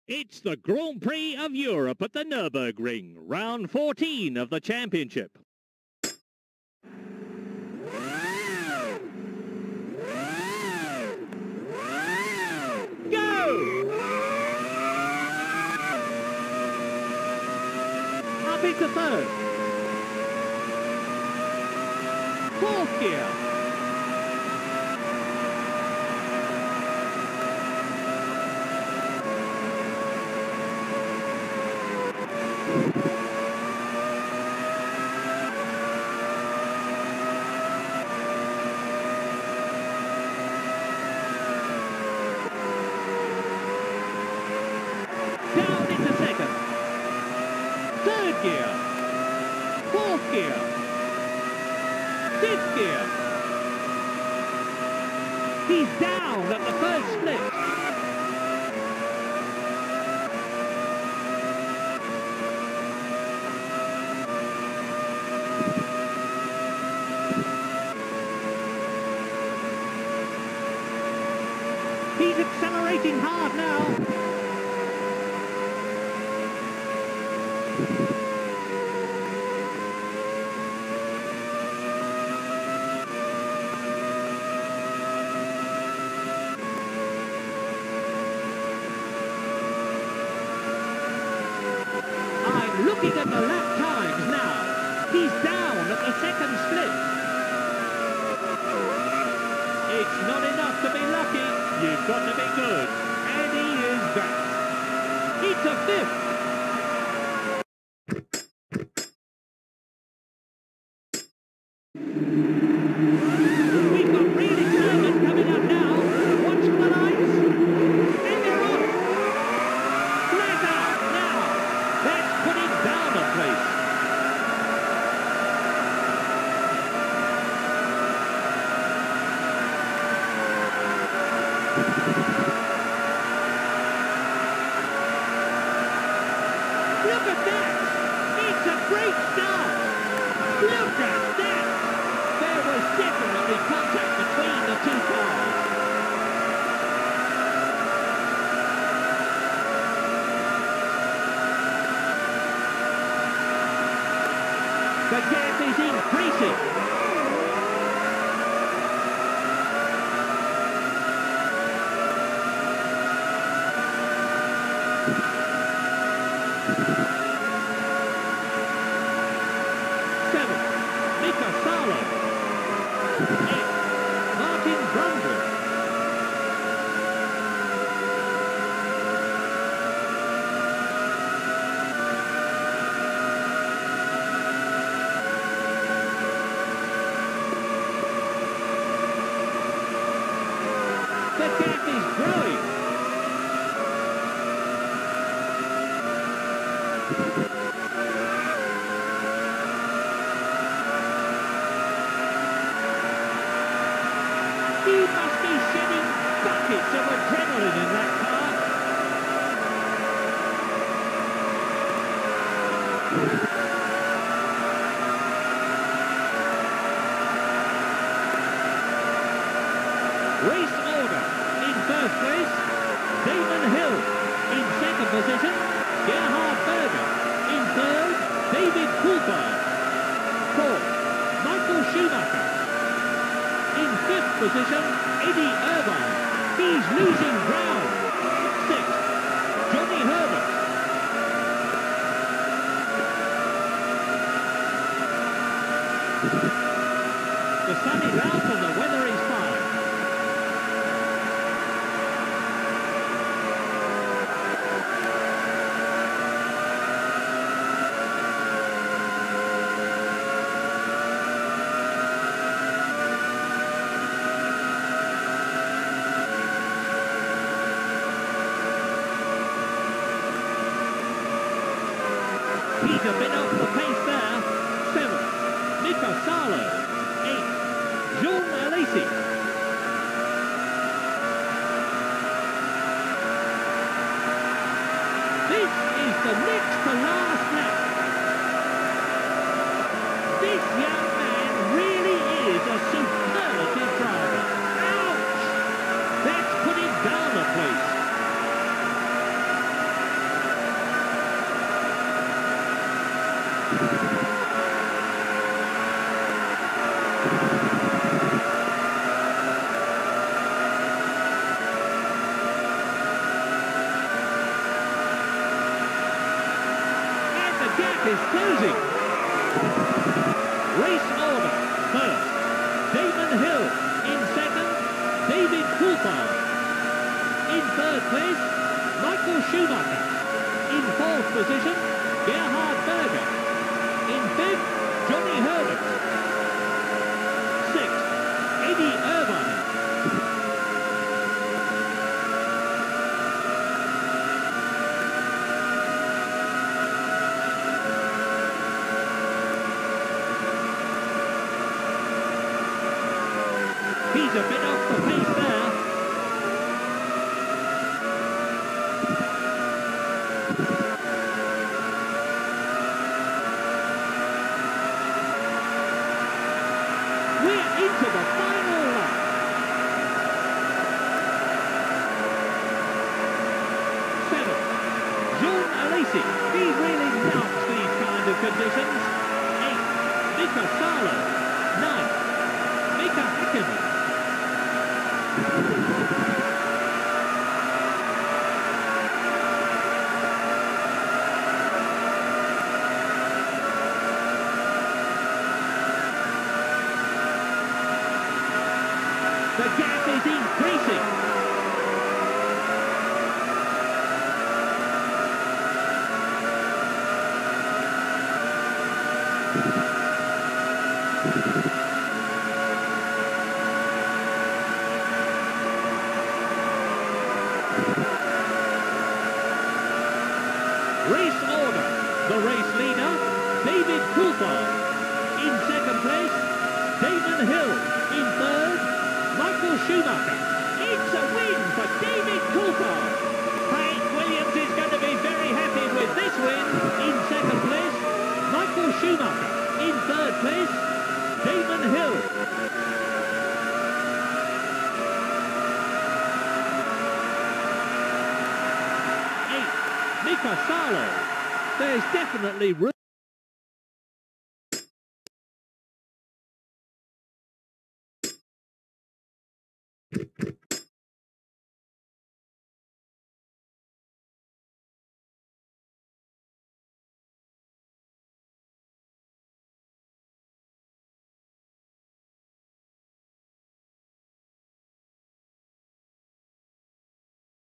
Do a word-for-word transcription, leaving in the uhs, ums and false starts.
It's the Grand Prix of Europe at the Nurburgring, round fourteen of the championship. Go! Up into third. Fourth gear. Down into second. Third gear. Fourth gear. Fifth gear. He's down at the first split. He's accelerating hard now. I'm looking at the lap times now. He's down at the second split. It's not enough to be lucky. You've got to be good. And he is back. It's a fifth. We've got real excitement coming up now. Watch the lights. And they're on. Flat out now. That's putting down a place. Look at that! It's a great start! Look at that! There was definitely contact between the two cars. The gap is increasing. Seven, Mika Salo. Eight, Martin Bruna. The gap is growing. He must be shedding buckets of adrenaline in that car. Race order. In first place, Damon Hill. In second position, Gerhard Berger. In third, David Coulthard. Fourth, Michael Schumacher. In fifth position, Eddie Irvine. He's losing ground. Sixth, Johnny Herbert. The sun is out and the weather is fine. He's a bit off the pace there. Seventh, Mika Salo. third place, Michael Schumacher. In fourth position, Gerhard Berger. In fifth, Johnny Herbert. Sixth, Eddie Irvine. He's a bit off the pace there. We're into the final lap. Seven, Jean Alesi. He really loves these kind of conditions. Eight, Mika Salo. Nine, Mika Hakkinen. The gap is increasing. Race order. The race leader, David Coulthard. In second place, Damon Hill. In third, Michael Schumacher. It's a win for David Coulthard. Hank Williams is going to be very happy with this win. In second place, Michael Schumacher. In third place, Damon Hill. Eight, Mika Salo. There's definitely room.